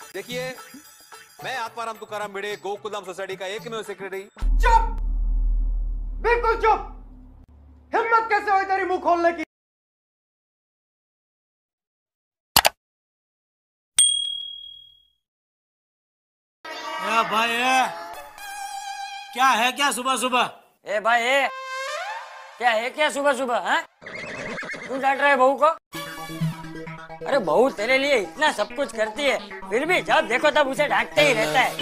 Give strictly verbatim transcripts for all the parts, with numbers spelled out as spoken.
देखिए, मैं आत्माराम तुकाराम भिड़े गोकुलधाम सोसाइटी का एकमेव सेक्रेटरी। चुप, बिल्कुल चुप। हिम्मत कैसे हुई तेरी मुंह खोलने की? ए भाई ए, क्या है क्या सुबह सुबह? ए भाई ए, क्या है क्या सुबह सुबह? हैं? तू डांट रहा है बहू को? अरे बहू तेरे लिए इतना सब कुछ करती है, फिर भी जब देखो तब उसे डांटते ही रहता है।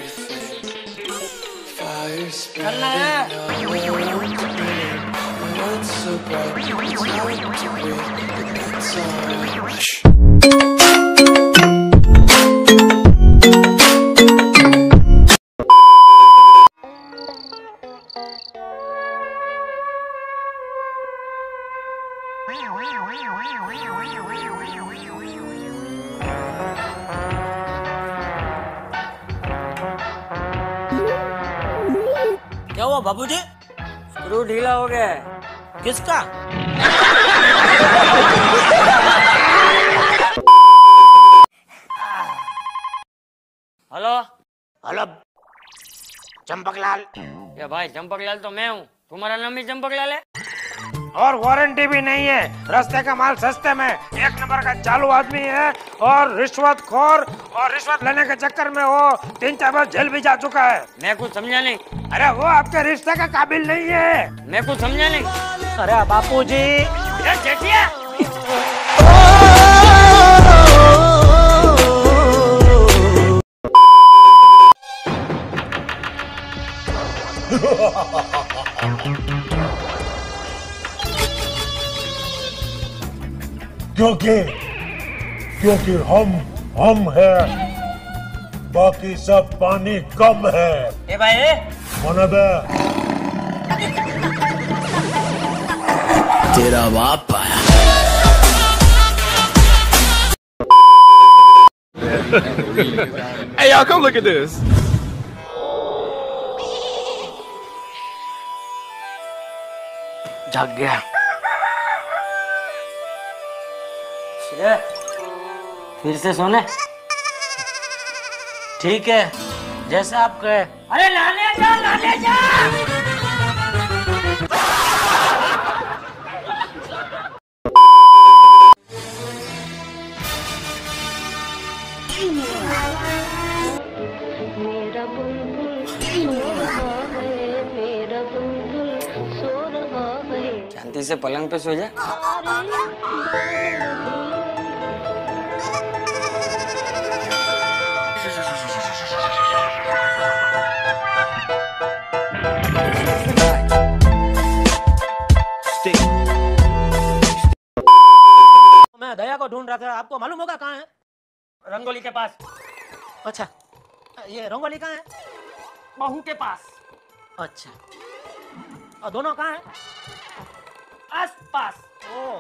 करना है। क्या हुआ बाबूजी? स्क्रू ढीला हो गया है। किसका? Hello hello Champaklal. ये भाई चंपकलाल तो मैं हूँ, तुम्हारा नाम भी चंपकलाल है? और वारंटी भी नहीं है। रास्ते का माल सस्ते में, एक नंबर का चालू आदमी है और रिश्वतखोर, और रिश्वत लेने के चक्कर में वो तीन चार बार जेल भी जा चुका है। मैं कुछ समझा नहीं। अरे वो आपके रिश्ते का काबिल नहीं है। मैं कुछ समझा नहीं। अरे बापूजी, ये जेठिया क्योंकि क्योंकि हम हम है, बाकी सब पानी कम है। ए भाई ए? मनबे तेरा बाप आया। Hey y'all, come look at this. जाग गया। ए, फिर से सोने? ठीक है, जैसा आप कहे। अरे लाने जा, लाने जा। मेरा बुलबुल सो रहा है, मेरा बुलबुल सो रहा है। शांति से पलंग पे सो जा। मैं दया को ढूंढ रहा था, आपको मालूम होगा कहाँ है? रंगोली के पास। अच्छा, ये रंगोली कहाँ है? बहू के पास। अच्छा, और दोनों कहाँ है? आस पास। ओ,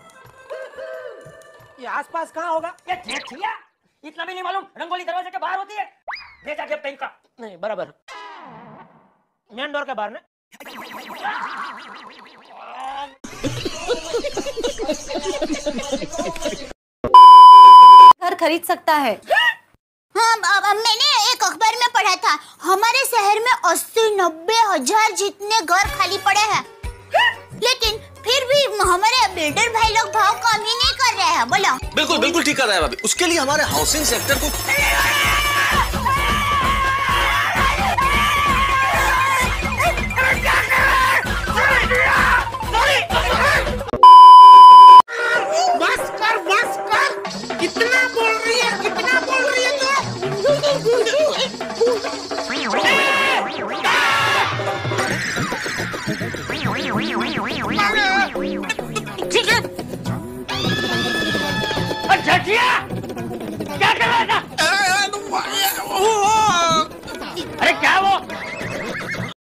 ये आसपास कहाँ होगा? ये जेठिया, इतना भी नहीं मालूम? रंगोली दरवाजे के बाहर होती है। ले जाके पेन का। नहीं, बराबर मेन डोर के बाहर ना। घर खरीद सकता है। हाँ, अब मैंने एक अखबार में पढ़ा था, हमारे शहर में अस्सी नब्बे हजार जितने घर खाली पड़े हैं, लेकिन फिर भी हमारे बिल्डर भाई लोग भाव कम ही नहीं कर रहे हैं। बोलो। बिल्कुल बिल्कुल ठीक कर रहा है भाभी। उसके लिए हमारे हाउसिंग सेक्टर को बस कर, बस कर। कितना बोल रही है, कितना बोल रही है तू?